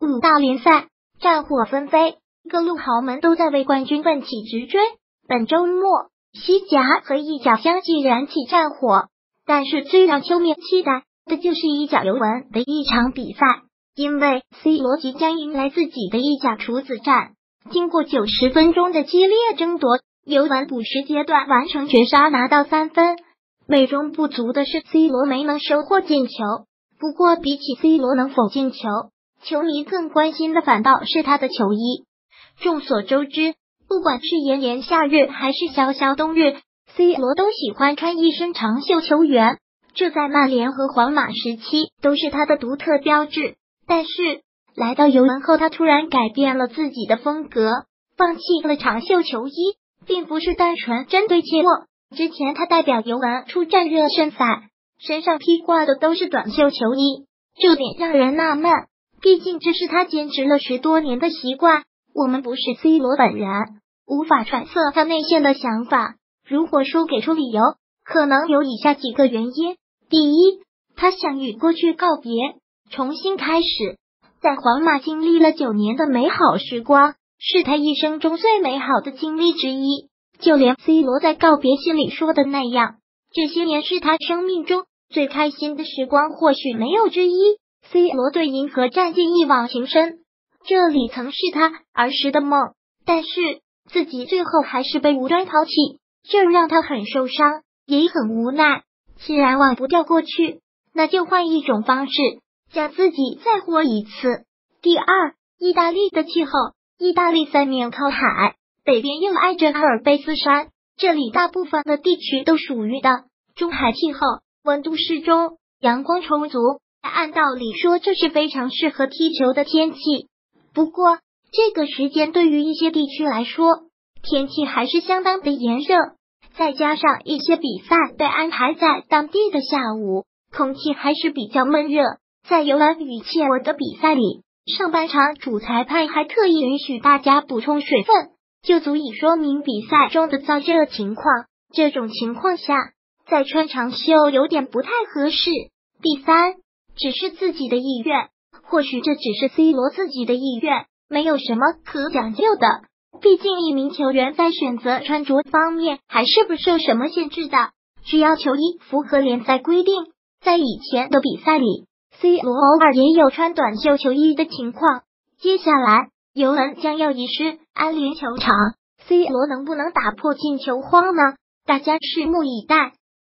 5大联赛战火纷飞，各路豪门都在为冠军奋起直追。本周末，西甲和意甲相继燃起战火，但是最让球迷期待的就是意甲尤文的一场比赛，因为 C 罗即将迎来自己的意甲处子战。经过90分钟的激烈争夺，尤文补时阶段完成绝杀，拿到3分。美中不足的是 C 罗没能收获进球，不过比起 C 罗能否进球，球迷更关心的反倒是他的球衣。众所周知，不管是炎炎夏日还是潇潇冬日， C 罗都喜欢穿一身长袖球员，这在曼联和皇马时期都是他的独特标志。但是来到尤文后，他突然改变了自己的风格，放弃了长袖球衣，并不是单纯针对切沃。之前他代表尤文出战热身赛，身上披挂的都是短袖球衣，这点让人纳闷，毕竟这是他坚持了10多年的习惯。我们不是 C 罗本人，无法揣测他内心的想法。如果说给出理由，可能有以下几个原因。第一，他想与过去告别，重新开始。在皇马经历了9年的美好时光，是他一生中最美好的经历之一。就连 C 罗在告别信里说的那样，这些年是他生命中最开心的时光，或许没有之一。C 罗对银河战舰一往情深，这里曾是他儿时的梦，但是自己最后还是被无端抛弃，这让他很受伤，也很无奈。既然忘不掉过去，那就换一种方式，将自己再活一次。第二，意大利的气候，意大利三面靠海，北边又挨着阿尔卑斯山，这里大部分的地区都属于的中海气候，温度适中，阳光充足，按道理说这是非常适合踢球的天气。不过这个时间对于一些地区来说，天气还是相当的炎热，再加上一些比赛被安排在当地的下午，空气还是比较闷热。在尤文与切沃的比赛里，上半场主裁判还特意允许大家补充水分，就足以说明比赛中的燥热情况。这种情况下，再穿长袖有点不太合适。第三，只是自己的意愿，或许这只是 C 罗自己的意愿，没有什么可讲究的。毕竟一名球员在选择穿着方面还是不受什么限制的，只要球衣符合联赛规定。在以前的比赛里， C 罗偶尔也有穿短袖球衣的情况。接下来尤文将要移师安联球场， C 罗能不能打破进球荒呢？大家拭目以待。